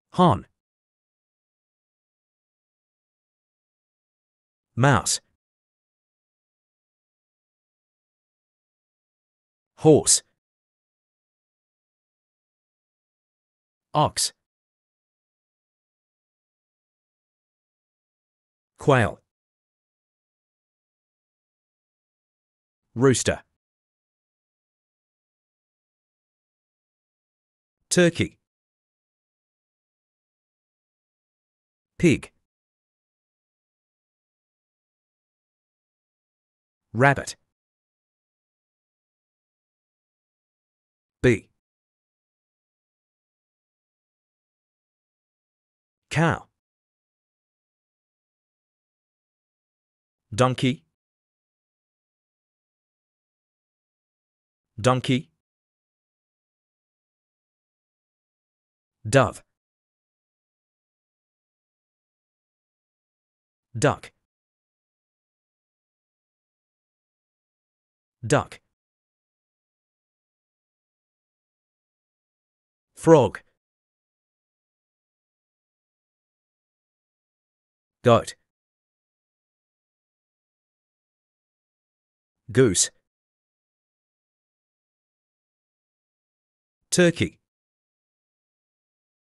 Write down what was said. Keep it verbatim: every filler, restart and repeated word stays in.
Hon. Mouse. Horse. Ox. Quail. Rooster. Turkey. Pig. Rabbit. Bee. Cow. Donkey. Donkey. Dove. Duck. Duck. Frog. Goat. Goose. Turkey.